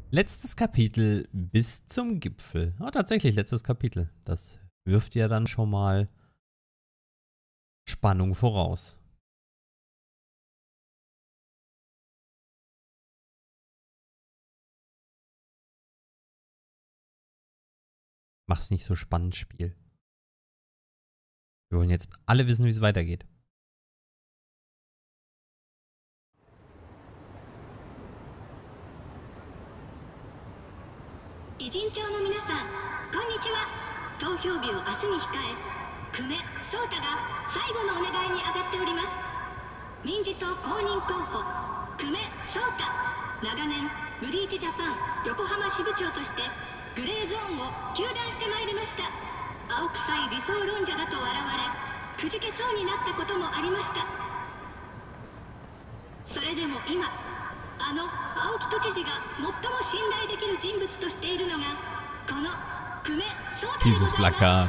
Letztes Kapitel bis zum Gipfel. Ah, tatsächlich, letztes Kapitel. Das wirft ja dann schon mal Spannung voraus. Mach's nicht so spannend, Spiel. Wir wollen jetzt alle wissen, wie es weitergeht. Dieses Plakat.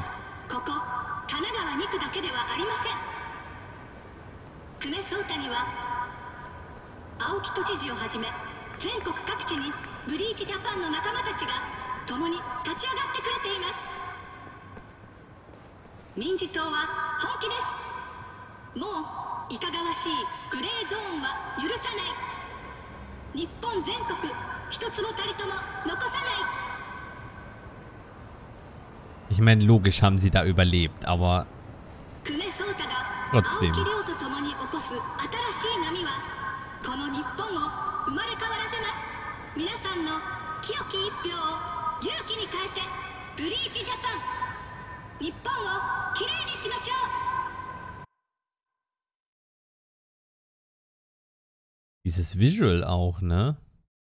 Ich meine, logisch haben sie da überlebt, aber trotzdem. Dieses Visual auch, ne?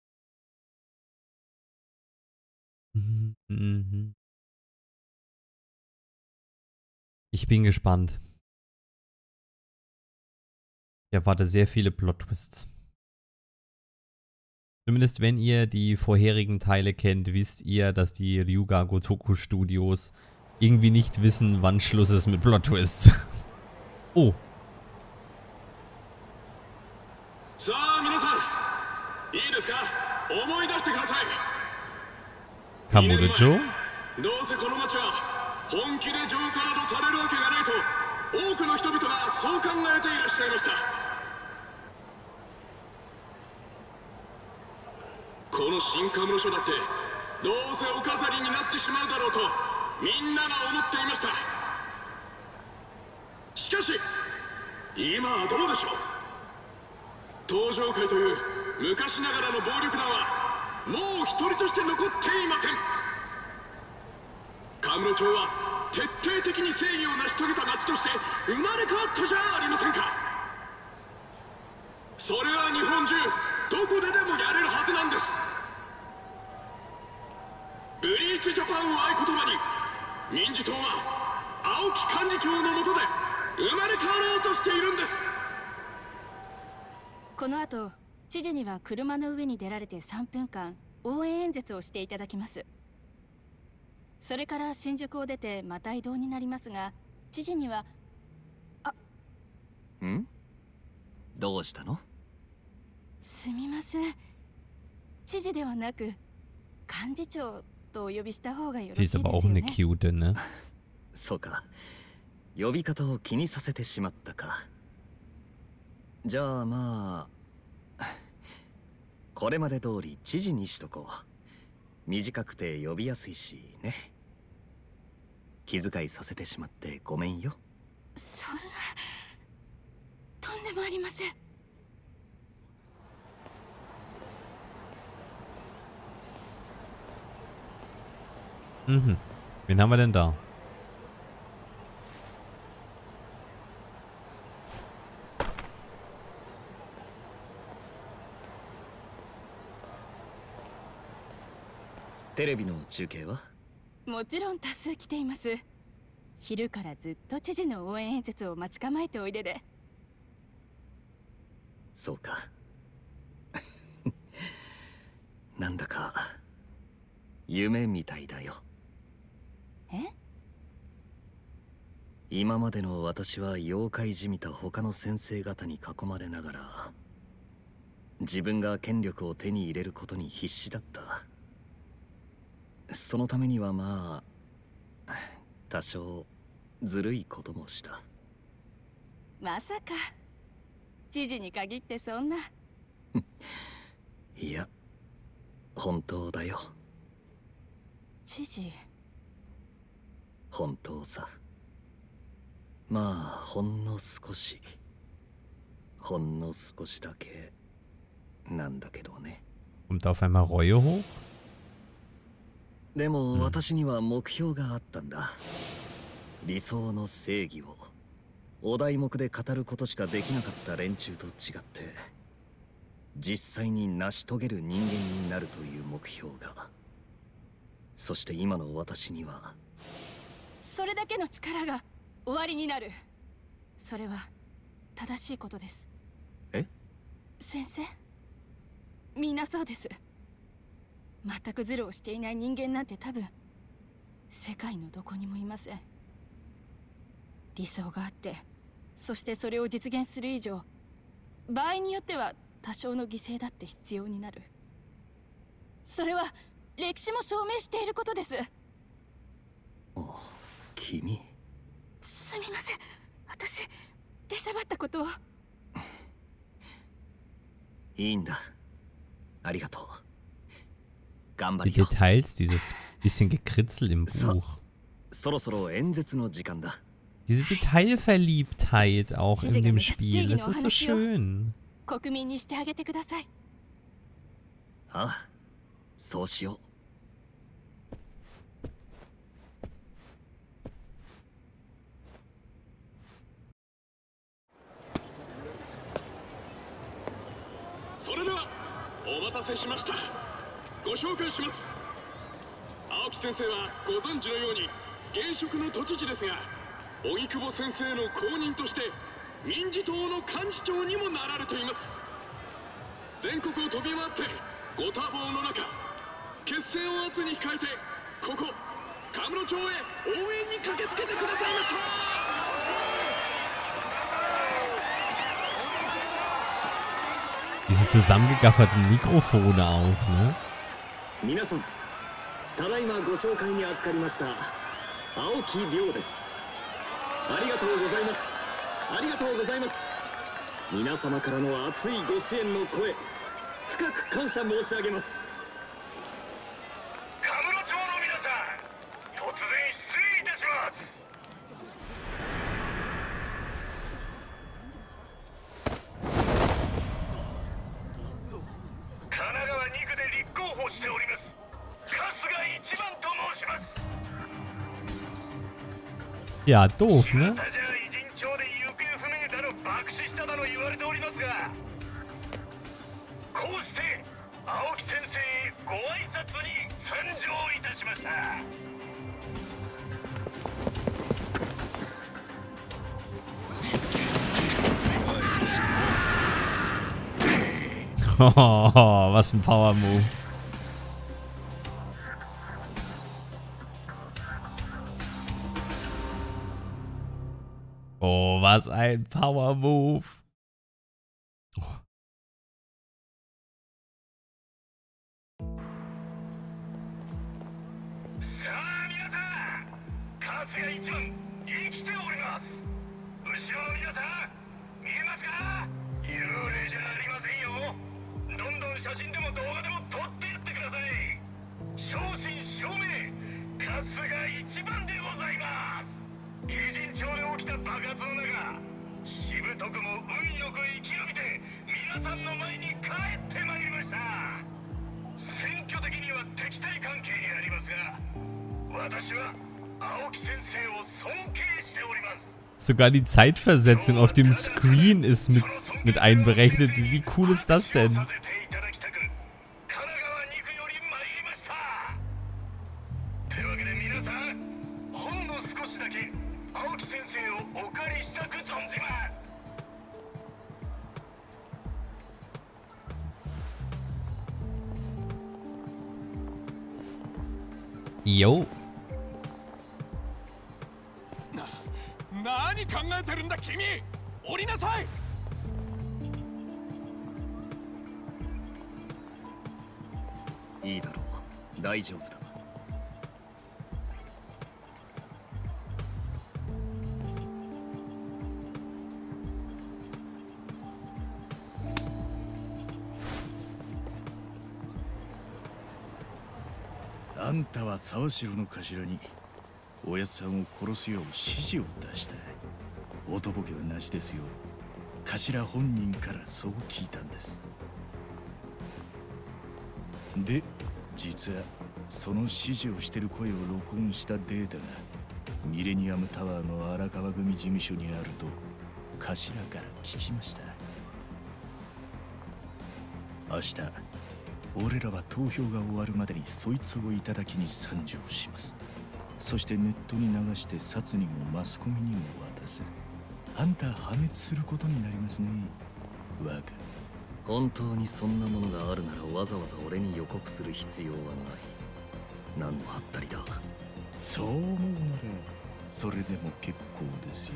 Ich bin gespannt. Ich erwarte sehr viele Plot-Twists. Zumindest wenn ihr die vorherigen Teile kennt, wisst ihr, dass die Ryuga Gotoku Studios irgendwie nicht wissen, wann Schluss ist mit Plot-Twists. Oh. Kamurocho? 本気で浄化などされるわけがないと多くの人々がそう考えていらっしゃいました。この新カムロ署だってどうせお飾りになってしまうだろうとみんなが思っていました。しかし今はどうでしょう。東上会という昔ながらの暴力団はもう一人として残っていません。カムロ町は徹底的に正義を成し遂げた町として生まれ変わったじゃありませんか。それは日本中どこででもやれるはずなんです。ブリーチジャパンを合言葉に民事党は青木幹事長の下で生まれ変わろうとしているんです。 この後知事には車の上に出られて3分間応援演説をしていただきます。それから新宿を出てまた移動になりますが、知事にはどうしたの？ すみません。知事ではなく幹事長とお呼びした方がよろしいですよね。 Sie ist aber auch eine cute, ne? そうか。呼び方を気にさせてしまったか。じゃあまあこれまで通り知事にしとこう。短くて呼びやすいしね。気遣いさせてしまってごめんよ。 そんな、とんでもありません。 Wen haben wir denn da? Terebi の中継は？ もちろん多数来ています。昼からずっと知事の応援演説を待ち構えておいでで。 そうか。なんだか夢みたいだよ。 え？ 今までの私は妖怪じみた他の先生方に囲まれながら自分が権力を手に入れることに必死だった。そのためにはまあ多少ずるいこともした。 まさか知事に限ってそんな。 いや本当だよ。 知事。 本当さ。まあほんの少しだけなんだけどね。 Kommt auf einmal Reue hoch? でも私には目標があったんだ。理想の正義をお題目で語ることしかできなかった連中と違って実際に成し遂げる人間になるという目標が。そして今の私にはそれだけの力が終わりになる。それは正しいことです。 え？ 先生、みんなそうです。全くズルをしていない人間なんて多分世界のどこにもいません。理想があってそしてそれを実現する以上場合によっては多少の犠牲だって必要になる。それは歴史も証明していることです。 君。 すみません、私出しゃばったことを。 いいんだ。ありがとう。頑張 Die りよ。 Details, dieses bisschen Gekritzel im Buch. そろそろ演説の時間だ。 Diese Detailverliebtheit auch in dem Spiel, das ist so schön. 国民にしてあげてください。 ああ、そうしよう。 それではお待たせしました。ご紹介します。青木先生はご存知のように現職の都知事ですが、荻窪先生の後任として民事党の幹事長にもなられています。全国を飛び回ってご多忙の中、決戦を圧に控えてここ神室町へ応援に駆けつけてくださいました。 Diese zusammengegafferten Mikrofone auch, ne? 皆さん、ただいまご紹介に預かりました青木亮です。ありがとうございます。ありがとうございます。皆様からの熱いご支援の声、深く感謝申し上げます。 神室町の皆さん、突然失礼いたします。神奈川2区で立候補しております春日一番と申します。 Ja, doof, ne? じゃあ偉人町で行方不明だの爆死しただの言われておりますが、こうして青木先生へご挨拶に参上いたしました。 Oh, was ein Power-Move. Oh, was ein Power-Move. Oh. さあ皆さん、春日一番生きております。後ろの皆さん、見えますか？幽霊じゃありませんよ。どんどん写真でも動画でも撮ってやってください。正真正銘、春日一番でございます。偉人町で起きた爆発の中、しぶとくも運よく生き延びて皆さんの前に帰ってまいりました。選挙的には敵対関係にありますが、私は青木先生を尊敬しております。 Sogar die Zeitversetzung auf dem Screen ist mit einberechnet. Wie cool ist das denn? Jo. 何考えてるんだ君、降りなさい。 いいだろう。大丈夫だ。 あんたは沢城の頭におやっさんを殺すよう指示を出した。おとぼけはなしですよ。頭本人からそう聞いたんです。で、実はその指示をしてる声を録音したデータがミレニアムタワーの荒川組事務所にあると頭から聞きました。明日俺らは投票が終わるまでにそいつをいただきに参上します。そしてネットに流して札にもマスコミにも渡す。あんた破滅することになりますね。若。 本当にそんなものがあるならわざわざ俺に予告する必要はない。何のハったりだ。 そう思うならそれでも結構ですよ。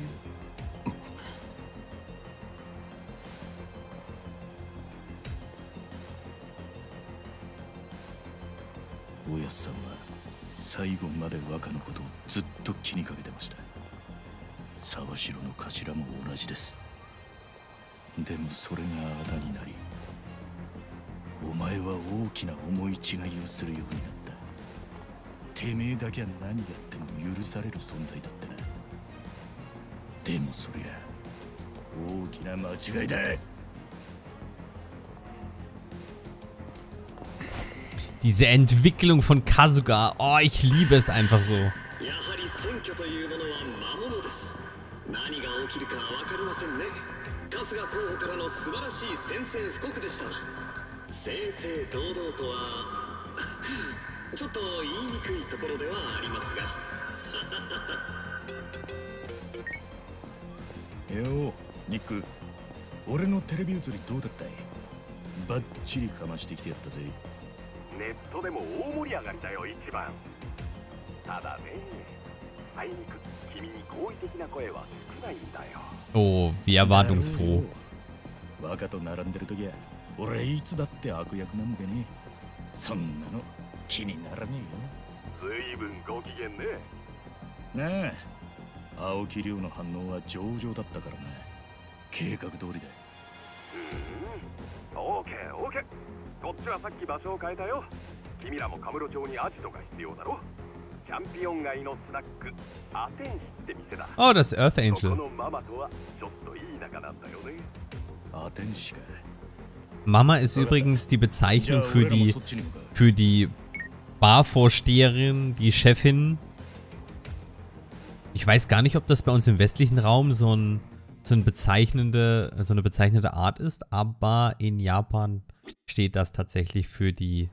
おやっさんは最後まで若のことをずっと気にかけてました。沢城の頭も同じです。でもそれがあだになり、お前は大きな思い違いをするようになった。てめえだけは何やっても許される存在だってな。でもそりゃ大きな間違いだ。 Diese Entwicklung von Kasuga, oh, ich liebe es einfach so. やはり選挙というものは魔物です。何が起きるか分かりませんね。春日候補からの素晴らしい宣戦布告でした。正々堂々とはちょっと言いにくいところではありますがよう、ニック。俺のテレビ映りどうだったい？バッチリかましてきてやったぜ。 ネットでも大盛り上がりだよ、一番。ただね、あいにく君に好意的な声は少ないんだよ。 Oh, wie erwartungsfroh. 若と並んでるときは俺いつだって悪役なんでね。そんなの気にならねずいぶんご機嫌ね。 えよ。なあ、青木亮の反応は上々だったからな。計画通りだ。 オーケーオーケー。こっちはさっき場所を変えたよ。君らもカムロ町にアジトが必要だろ。チャンピオン街のスナックアテンシって店だ。 Oh, das Earth Angel. そこのママとはちょっといい仲なんだよね。 アテンシか。 Mama ist übrigens die Bezeichnung für die Barvorsteherin, die Chefin. Ich weiß gar nicht, ob das bei uns im westlichen Raum so eine bezeichnende Art ist, aber in Japan steht das tatsächlich für die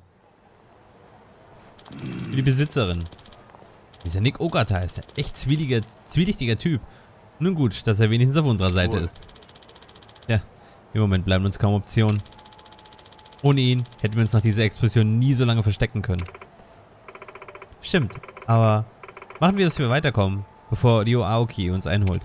Besitzerin. Dieser Nick Ogata ist ja echt zwielichtiger Typ. Nun gut, dass er wenigstens auf unserer Seite ist. Ja, im Moment bleiben uns kaum Optionen. Ohne ihn hätten wir uns nach dieser Explosion nie so lange verstecken können. Stimmt, aber machen wir, dass wir weiterkommen, bevor Ryo Aoki uns einholt.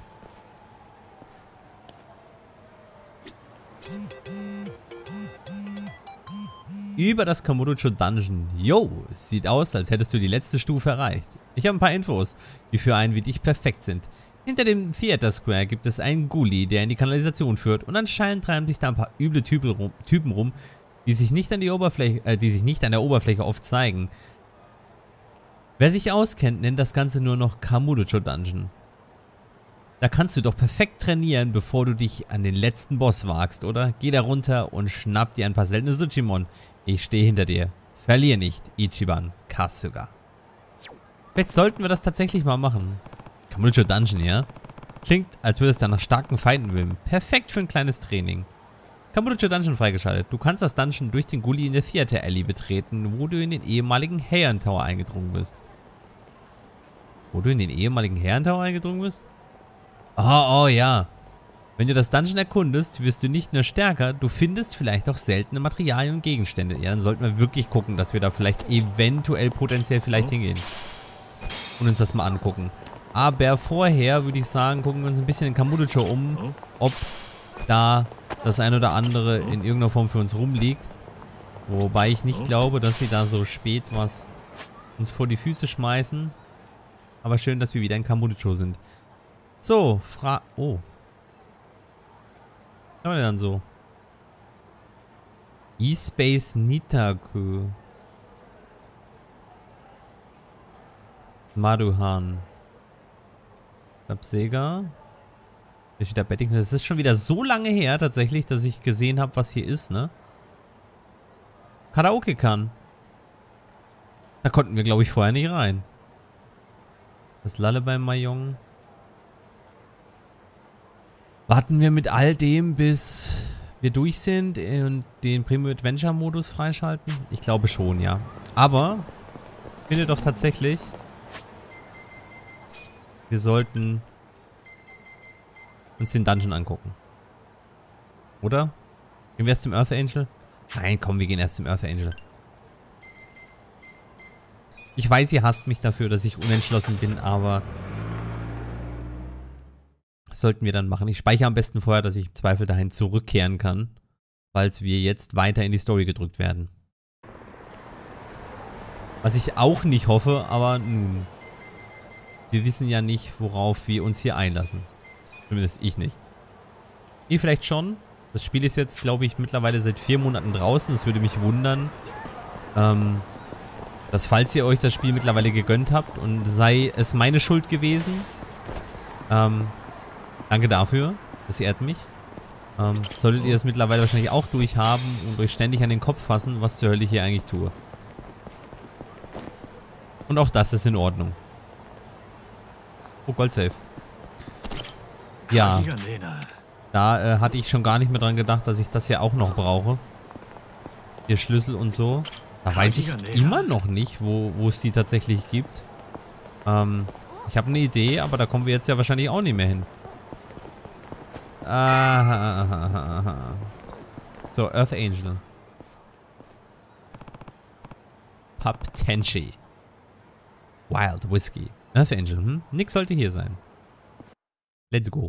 Über das Kamurocho Dungeon. Yo, sieht aus, als hättest du die letzte Stufe erreicht. Ich habe ein paar Infos, die für einen wie dich perfekt sind. Hinter dem Theater Square gibt es einen Ghoulie, der in die Kanalisation führt, und anscheinend treiben sich da ein paar üble Typen rum, die sich nicht an der Oberfläche oft zeigen. Wer sich auskennt, nennt das Ganze nur noch Kamurocho Dungeon. Da kannst du doch perfekt trainieren, bevor du dich an den letzten Boss wagst, oder? Geh da runter und schnapp dir ein paar seltene Tsuchimon. Ich stehe hinter dir. Verlier nicht, Ichiban Kasuga. Vielleicht sollten wir das tatsächlich mal machen. Kamurocho Dungeon, ja? Klingt, als würde es da nach starken Feinden wimmeln. Perfekt für ein kleines Training. Kamurocho Dungeon freigeschaltet. Du kannst das Dungeon durch den Ghoulie in der Theater Alley betreten, wo du in den ehemaligen Heian Tower eingedrungen bist. Oh ja. Wenn du das Dungeon erkundest, wirst du nicht nur stärker, du findest vielleicht auch seltene Materialien und Gegenstände. Ja, dann sollten wir wirklich gucken, dass wir da vielleicht eventuell potenziell hingehen. Und uns das mal angucken. Aber vorher würde ich sagen, gucken wir uns ein bisschen in Kamurocho um, ob da das ein oder andere in irgendeiner Form für uns rumliegt. Wobei ich nicht glaube, dass sie da so spät was uns vor die Füße schmeißen. Aber schön, dass wir wieder in Kamurocho sind. So, oh. Was haben wir dann so? E-Space Nitaku. Maruhan. Sega. Hier steht der Betting. Das ist schon wieder so lange her tatsächlich, dass ich gesehen habe, was hier ist, ne? Karaoke kann. Da konnten wir, glaube ich, vorher nicht rein. Das Lullaby Mahjong. Warten wir mit all dem, bis wir durch sind und den Premium Adventure Modus freischalten? Ich glaube schon, ja. Aber ich finde doch tatsächlich, wir sollten uns den Dungeon angucken. Oder? Gehen wir erst zum Earth Angel? Nein, komm, wir gehen erst zum Earth Angel. Ich weiß, ihr hasst mich dafür, dass ich unentschlossen bin, aber das sollten wir dann machen. Ich speichere am besten vorher, dass ich im Zweifel dahin zurückkehren kann, falls wir jetzt weiter in die Story gedrückt werden. Was ich auch nicht hoffe, aber nun. Wir wissen ja nicht, worauf wir uns hier einlassen. Zumindest ich nicht. Ihr vielleicht schon. Das Spiel ist jetzt, glaube ich, mittlerweile seit 4 Monaten draußen. Es würde mich wundern, dass falls ihr euch das Spiel mittlerweile gegönnt habt und sei es meine Schuld gewesen, danke dafür. Das ehrt mich. Solltet ihr es mittlerweile wahrscheinlich auch durchhaben und euch ständig an den Kopf fassen, was zur Hölle ich hier eigentlich tue. Und auch das ist in Ordnung. Oh, Goldsafe. Ja. Da hatte ich schon gar nicht mehr dran gedacht, dass ich das ja auch noch brauche. Hier Schlüssel und so. Da weiß ich immer noch nicht, wo es die tatsächlich gibt. Ich habe eine Idee, aber da kommen wir jetzt ja wahrscheinlich auch nicht mehr hin. So, Earth Angel. Pub Tenchi. Wild Whiskey. Earth Angel, Nick sollte hier sein. Let's go.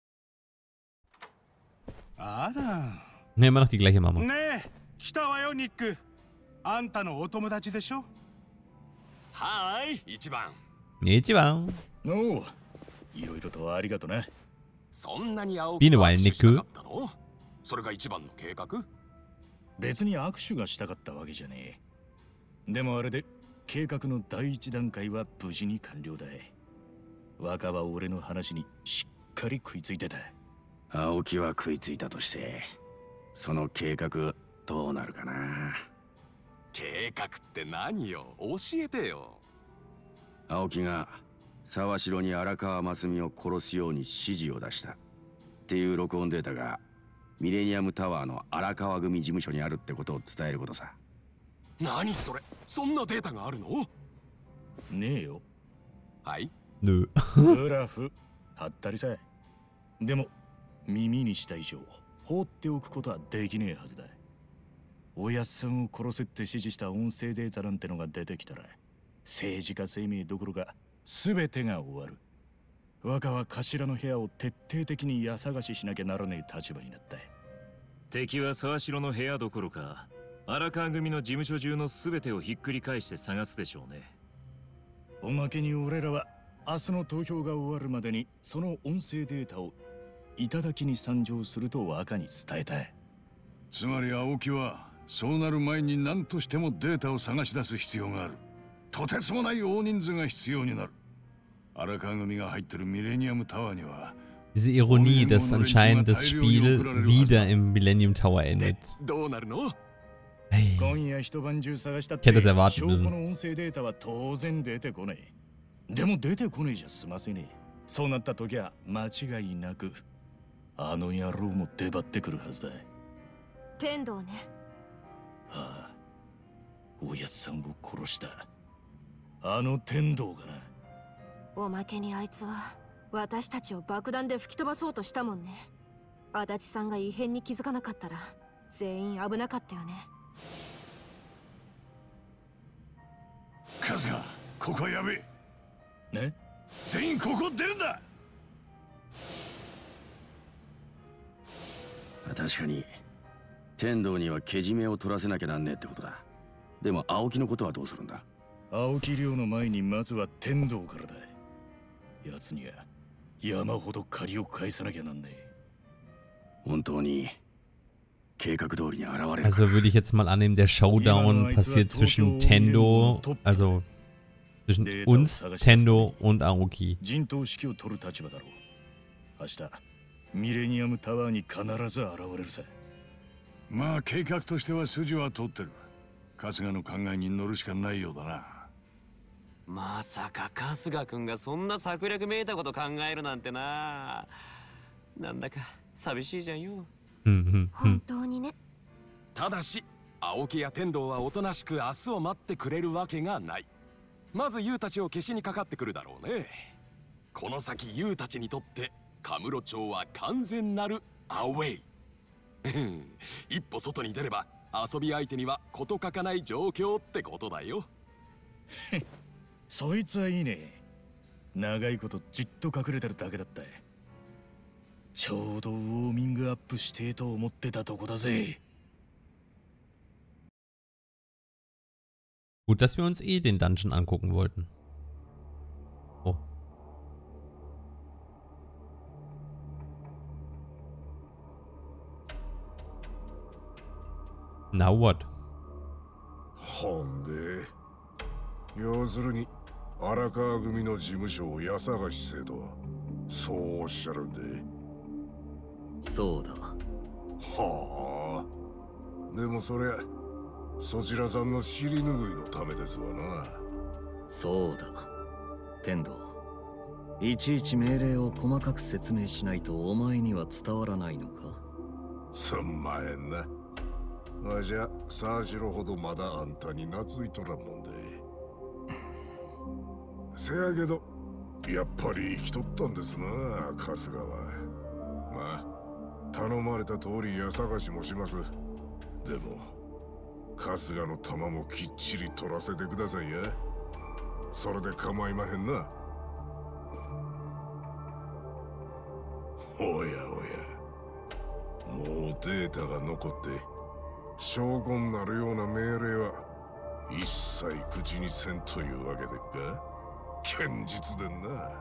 Ne, immer noch die gleiche Mama. Ne, 来たわよニック。あんたのお友達でしょ？ はーい、一番。 一番。 おう、いろいろとありがとな。 そんなに青木と握手したかったの？それが一番の計画？ 別に握手がしたかったわけじゃねえ。でもあれで計画の第一段階は無事に完了だ。若は俺の話にしっかり食いついてた。 青木は食いついたとして、その計画どうなるかな。 計画って何よ？教えてよ。 青木が沢城に荒川真澄を殺すように指示を出したっていう録音データがミレニアムタワーの荒川組事務所にあるってことを伝えることさ。 何それ？そんなデータがあるの？ ねえよ。 はい。 Nö. ブラフ、はったりさ。でも耳にした以上放っておくことはできねえはずだ。おやっさんを殺せって指示した音声データなんてのが出てきたら政治家生命どころか全てが終わる。若は頭の部屋を徹底的に家探ししなきゃならねえ立場になった。 敵は沢城の部屋どころか荒川組の事務所中の全てをひっくり返して探すでしょうね。 おまけに俺らは明日の投票が終わるまでにその音声データを頂きに参上すると若に伝えたい。 つまり青木はそうなる前に何としてもデータを探し出す必要がある。とてつもない大人数が必要になる。荒川組が入ってるミレニアムタワーには Diese Ironie, dass anscheinend das Spiel wieder im Millennium Tower endet. Hey. Ich hätte das erwarten müssen. でも出てこねえじゃ済ませねえ。そうなった時は間違いなくあの野郎も出張ってくるはずだ。 天道ね。 ああ、おやっさんを殺したあの天道がな。 おまけにあいつは私たちを爆弾で吹き飛ばそうとしたもんね。足立さんが異変に気づかなかったら全員危なかったよね。 カズがここはやべえ。 ね、 全員ここ出るんだ。 確かに天道にはけじめを取らせなきゃなんねえってことだ。でも青木のことはどうするんだ？ 青木亮の前にまずは天道からだ。奴には山ほど借りを返さなきゃなんねえ。 本当に計画通りに現れる。 Also würde ich jetzt mal annehmen, der Showdown passiert zwischen Tendo, also zwischen uns, Tendo und Aoki. 陣頭指揮を取る立場だろう。明日ミレニアムタワーに必ず現れるさ。 まあ計画としては筋は通ってる。春日の考えに乗るしかないようだな。 まさか春日君がそんな策略めいたこと考えるなんてな。なんだか寂しいじゃんよ。 本当にね。 ただし青木や天道はおとなしく明日を待ってくれるわけがない。まずユウたちを消しにかかってくるだろうね。この先ユウたちにとってカムロ町は完全なるアウェイ。一歩外に出れば遊び相手には事欠かない状況ってことだよ。 そいつはいいね。長いことじっと隠れてるだけだった。ちょうどウォーミングアップしてえと思ってたとこだぜ。 Gut, dass wir uns eh den Dungeon angucken wollten. Oh. Now what? ほんで、要するに荒川組の事務所を家探しせと、そうおっしゃるんで。 そうだ。 はあ。でもそりゃそちらさんの尻拭いのためですわな。 そうだ。天道、いちいち命令を細かく説明しないとお前には伝わらないのか？ すんまへんな。わしゃ沢城ほどまだあんたに懐いとらんもんで。せやけどやっぱり生きとったんですな、春日は。まあ頼まれた通り家探しもします。でも春日の玉もきっちり取らせてくださいや。それで構いまへんな。おやおや、もうデータが残って証拠になるような命令は一切口にせんというわけでっか。堅実でんな。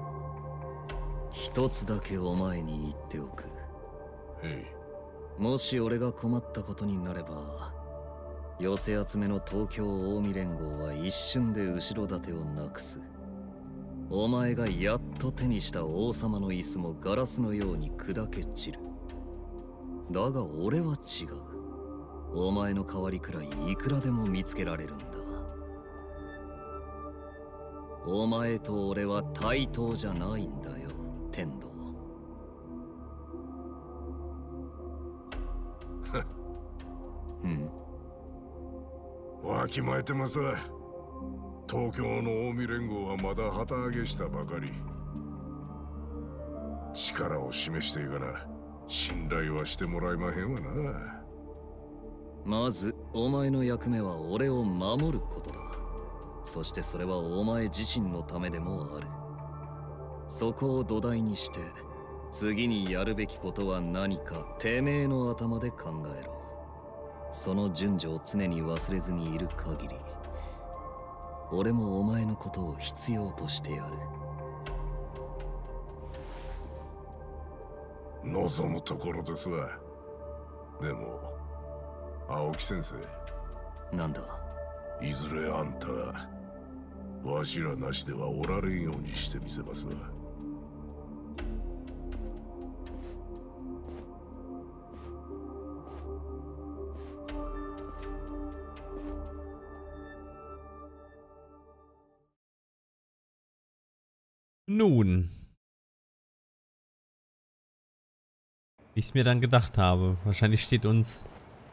一つだけお前に言っておく。 へい。もし俺が困ったことになれば、寄せ集めの東京近江連合は一瞬で後ろ盾をなくす。お前がやっと手にした王様の椅子もガラスのように砕け散る。だが俺は違う。お前の代わりくらいいくらでも見つけられるんだ。お前と俺は対等じゃないんだよ、天道。 うん。わきまえてますわ。東京の近江連合はまだ旗揚げしたばかり。力を示していかな信頼はしてもらえまへんわな。 まずお前の役目は俺を守ることだ。そしてそれはお前自身のためでもある。そこを土台にして次にやるべきことは何かてめえの頭で考えろ。その順序を常に忘れずにいる限り、俺もお前のことを必要としてやる。 望むところですわ。でも青木先生。 なんだ。 いずれあんたわしらなしではおられんようにしてみせますわ。 Nun. Wie ich es mir dann gedacht habe. Wahrscheinlich steht uns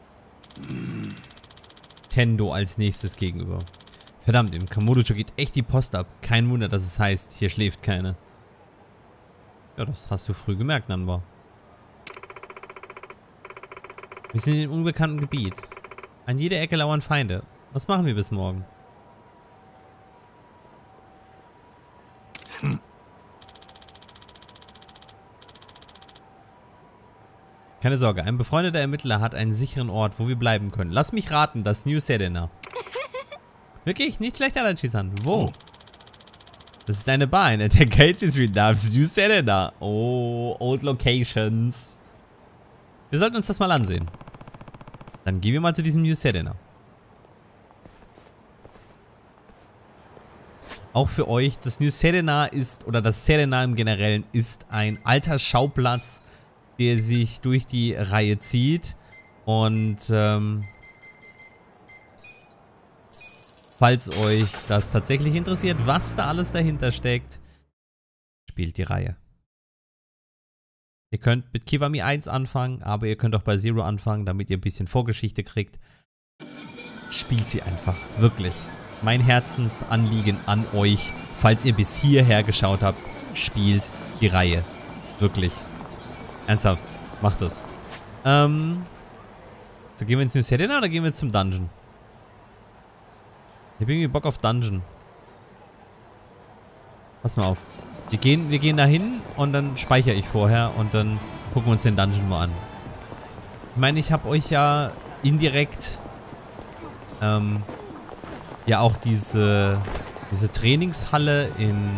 Tendo als nächstes gegenüber. Verdammt, im Kamurocho geht echt die Post ab. Kein Wunder, dass es heißt, hier schläft keiner. Ja, das hast du früh gemerkt, Nanba. Wir sind in einem unbekannten Gebiet. An jeder Ecke lauern Feinde. Was machen wir bis morgen? Keine Sorge, ein befreundeter Ermittler hat einen sicheren Ort, wo wir bleiben können. Lass mich raten, das New Serena. Wirklich? Nicht schlecht, Adachi-san. Wo? Das ist eine Bar in der Takaichi Street namens New Serena. Oh, Old Locations. Wir sollten uns das mal ansehen. Dann gehen wir mal zu diesem New Serena. Auch für euch, das New Serena ist, oder das Serena im Generellen, ist ein alter Schauplatz, der sich durch die Reihe zieht. Und falls euch das tatsächlich interessiert, was da alles dahinter steckt, spielt die Reihe. Ihr könnt mit Kiwami 1 anfangen, aber ihr könnt auch bei Zero anfangen, damit ihr ein bisschen Vorgeschichte kriegt. Spielt sie einfach, wirklich. Mein Herzensanliegen an euch, falls ihr bis hierher geschaut habt, spielt die Reihe. Wirklich. Ernsthaft, macht das. So, gehen wir ins New Serena oder gehen wir zum Dungeon? Ich hab irgendwie Bock auf Dungeon. Pass mal auf. Wir gehen da hin und dann speichere ich vorher und dann gucken wir uns den Dungeon mal an. Ich meine, ich habe euch ja indirekt ja auch diese Trainingshalle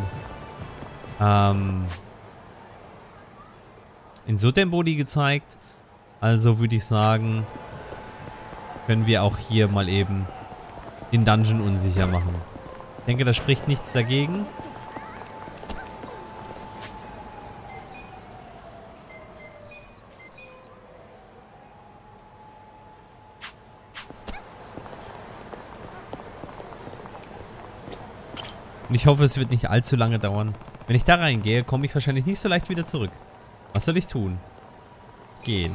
in Sotenbori gezeigt. Also würde ich sagen, können wir auch hier mal eben den Dungeon unsicher machen. Ich denke, da spricht nichts dagegen. Und ich hoffe, es wird nicht allzu lange dauern. Wenn ich da reingehe, komme ich wahrscheinlich nicht so leicht wieder zurück. Was soll ich tun? Gehen.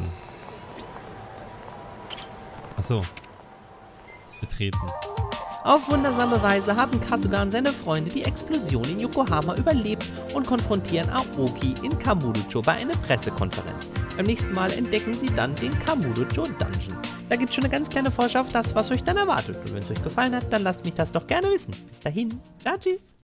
Achso. Betreten. Auf wundersame Weise haben Kasuga und seine Freunde die Explosion in Yokohama überlebt und konfrontieren Aoki in Kamurocho bei einer Pressekonferenz. Beim nächsten Mal entdecken sie dann den Kamurocho Dungeon. Da gibt es schon eine ganz kleine Vorschau auf das, was euch dann erwartet. Und wenn es euch gefallen hat, dann lasst mich das doch gerne wissen. Bis dahin. Ciao, tschüss.